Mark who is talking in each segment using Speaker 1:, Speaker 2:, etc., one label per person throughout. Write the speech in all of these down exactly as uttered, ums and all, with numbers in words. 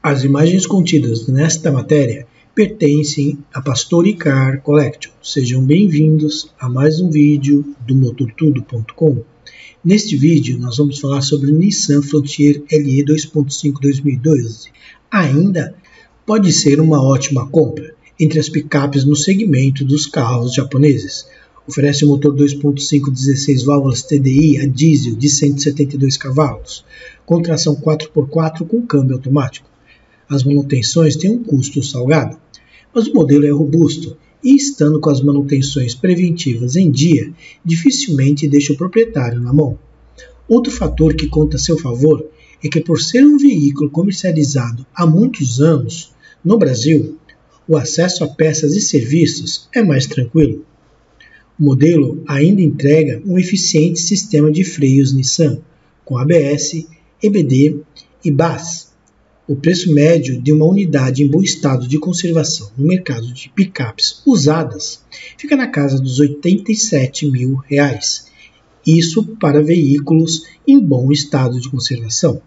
Speaker 1: As imagens contidas nesta matéria pertencem à Pastori Car Collection. Sejam bem-vindos a mais um vídeo do motor tudo ponto com. Neste vídeo nós vamos falar sobre o Nissan Frontier L E dois ponto cinco dois mil e doze. Ainda pode ser uma ótima compra entre as picapes no segmento dos carros japoneses. Oferece um motor dois ponto cinco dezesseis válvulas T D I a diesel de cento e setenta e dois cavalos, com tração quatro por quatro com câmbio automático. As manutenções têm um custo salgado, mas o modelo é robusto e, estando com as manutenções preventivas em dia, dificilmente deixa o proprietário na mão. Outro fator que conta a seu favor é que, por ser um veículo comercializado há muitos anos no Brasil, o acesso a peças e serviços é mais tranquilo. O modelo ainda entrega um eficiente sistema de freios Nissan, com A B S, E B D e B A S. O preço médio de uma unidade em bom estado de conservação no mercado de picapes usadas fica na casa dos oitenta e sete mil reais. Isso para veículos em bom estado de conservação.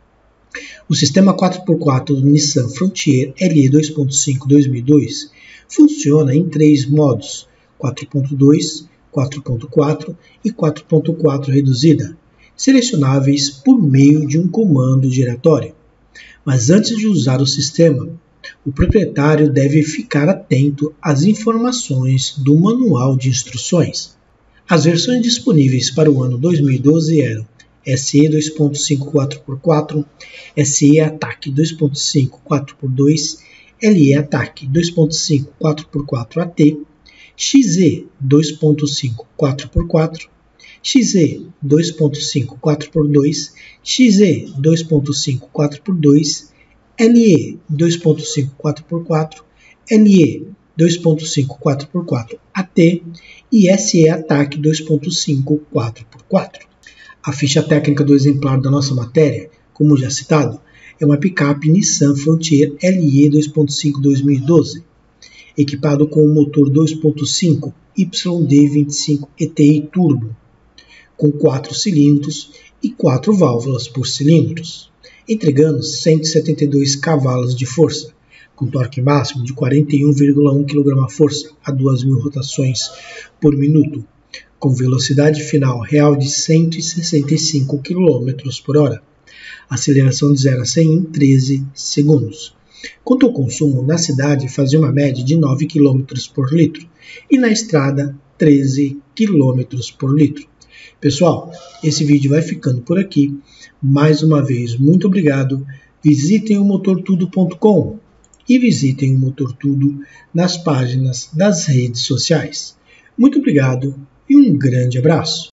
Speaker 1: O sistema quatro por quatro do Nissan Frontier L E dois ponto cinco dois mil e dois funciona em três modos: quatro ponto dois, quatro ponto quatro e quatro ponto quatro reduzida, selecionáveis por meio de um comando giratório. Mas antes de usar o sistema, o proprietário deve ficar atento às informações do manual de instruções. As versões disponíveis para o ano dois mil e doze eram S E dois ponto cinco quatro por quatro, S E Attack dois ponto cinco quatro por dois, L E Attack dois ponto cinco quatro por quatro A T, X E dois ponto cinco quatro por quatro, X E dois ponto cinco quatro por dois, X E dois ponto cinco quatro por dois, L E dois ponto cinco quatro por quatro, L E dois ponto cinco quatro por quatro A T e S E Attack dois ponto cinco quatro por quatro. A ficha técnica do exemplar da nossa matéria, como já citado, é uma picape Nissan Frontier L E dois ponto cinco dois mil e doze, equipado com o motor dois ponto cinco Y D vinte e cinco E T I Turbo, com quatro cilindros e quatro válvulas por cilindros, entregando cento e setenta e dois cavalos de força, com torque máximo de quarenta e um vírgula um quilograma-força a duas mil rotações por minuto, com velocidade final real de cento e sessenta e cinco quilômetros por hora, aceleração de zero a cem em treze segundos. Quanto ao consumo, na cidade fazia uma média de nove quilômetros por litro e na estrada treze quilômetros por litro. Pessoal, esse vídeo vai ficando por aqui. Mais uma vez, muito obrigado. Visitem o motor tudo ponto com e visitem o Motor Tudo nas páginas das redes sociais. Muito obrigado e um grande abraço.